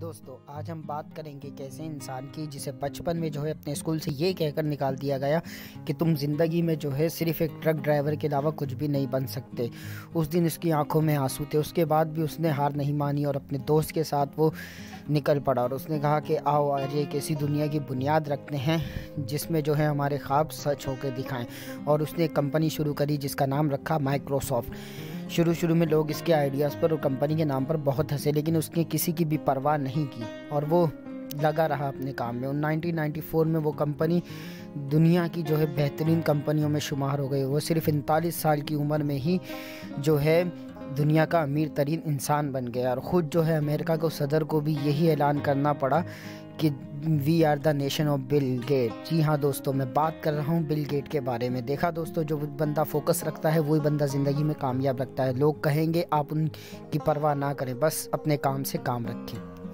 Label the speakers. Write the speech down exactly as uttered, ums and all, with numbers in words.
Speaker 1: दोस्तों, आज हम बात करेंगे कैसे इंसान की जिसे बचपन में जो है अपने स्कूल से ये कहकर निकाल दिया गया कि तुम ज़िंदगी में जो है सिर्फ एक ट्रक ड्राइवर के अलावा कुछ भी नहीं बन सकते। उस दिन उसकी आंखों में आंसू थे, उसके बाद भी उसने हार नहीं मानी और अपने दोस्त के साथ वो निकल पड़ा और उसने कहा कि आओ आज एक ऐसी दुनिया की बुनियाद रखते हैं जिसमें जो है हमारे ख्वाब सच होकर दिखाएं। और उसने एक कंपनी शुरू करी जिसका नाम रखा माइक्रोसॉफ्ट। शुरू शुरू में लोग इसके आइडियाज़ पर और कंपनी के नाम पर बहुत हंसे, लेकिन उसने किसी की भी परवाह नहीं की और वो लगा रहा अपने काम में। और नाइनटीन नाइंटी फोर में वो कंपनी दुनिया की जो है बेहतरीन कंपनियों में शुमार हो गई। वो सिर्फ उनतालीस साल की उम्र में ही जो है दुनिया का अमीर तरीन इंसान बन गया और ख़ुद जो है अमेरिका को सदर को भी यही ऐलान करना पड़ा कि we are the nation of Bill Gate. जी हाँ दोस्तों, मैं बात कर रहा हूँ बिल गेट के बारे में। देखा दोस्तों, जो बंदा फोकस रखता है वही बंदा ज़िंदगी में कामयाब रखता है। लोग कहेंगे आप उनकी परवाह ना करें, बस अपने काम से काम रखें।